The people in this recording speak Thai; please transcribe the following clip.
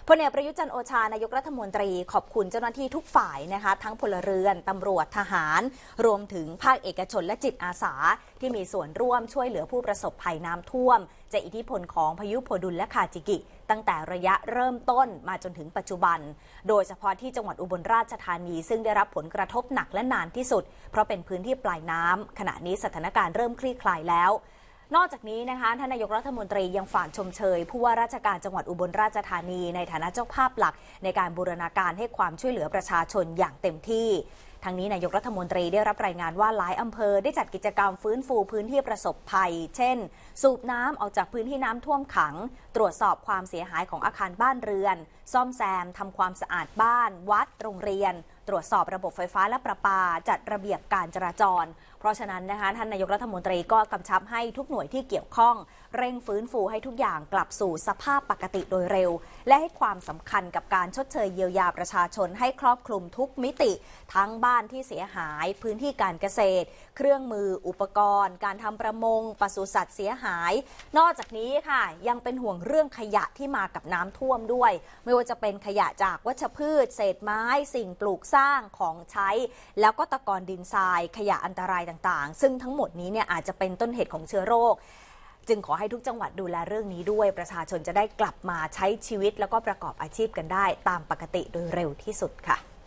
พลเอกประยุทธ์จันทร์โอชานายกรัฐมนตรีขอบคุณเจ้าหน้าที่ทุกฝ่ายนะคะทั้งพลเรือนตำรวจทหารรวมถึงภาคเอกชนและจิตอาสาที่มีส่วนร่วมช่วยเหลือผู้ประสบภัยน้ำท่วมจากอิทธิพลของพายุโพดุลและคาจิกิตั้งแต่ระยะเริ่มต้นมาจนถึงปัจจุบันโดยเฉพาะที่จังหวัดอุบลราชธานีซึ่งได้รับผลกระทบหนักและนานที่สุดเพราะเป็นพื้นที่ปลายน้ำขณะนี้สถานการณ์เริ่มคลี่คลายแล้วนอกจากนี้นะคะท่านนายกรัฐมนตรียังฝากชมเชยผู้ว่าราชการจังหวัดอุบลราชธานีในฐานะเจ้าภาพหลักในการบูรณาการให้ความช่วยเหลือประชาชนอย่างเต็มที่ทั้งนี้นายกรัฐมนตรีได้รับรายงานว่าหลายอำเภอได้จัดกิจกรรมฟื้นฟูพื้นที่ประสบภัยเช่นสูบน้ำออกจากพื้นที่น้ำท่วมขังตรวจสอบความเสียหายของอาคารบ้านเรือนซ่อมแซมทำความสะอาดบ้านวัดโรงเรียนตรวจสอบระบบไฟฟ้าและประปาจัดระเบียบการจราจรเพราะฉะนั้นนะคะท่านนายกรัฐมนตรีก็กำชับให้ทุกหน่วยที่เกี่ยวข้องเร่งฟื้นฟูให้ทุกอย่างกลับสู่สภาพปกติโดยเร็วและให้ความสำคัญกับการชดเชยเยียวยาประชาชนให้ครอบคลุมทุกมิติทั้งบ้านที่เสียหายพื้นที่การเกษตรเครื่องมืออุปกรณ์การทำประมงปศุสัตว์เสียหายนอกจากนี้ค่ะยังเป็นห่วงเรื่องขยะที่มากับน้ำท่วมด้วยไม่ว่าจะเป็นขยะจากวัชพืชเศษไม้สิ่งปลูกสร้างของใช้แล้วก็ตะกอนดินทรายขยะอันตรายต่างๆซึ่งทั้งหมดนี้เนี่ยอาจจะเป็นต้นเหตุของเชื้อโรคจึงขอให้ทุกจังหวัดดูแลเรื่องนี้ด้วยประชาชนจะได้กลับมาใช้ชีวิตแล้วก็ประกอบอาชีพกันได้ตามปกติโดยเร็วที่สุดค่ะ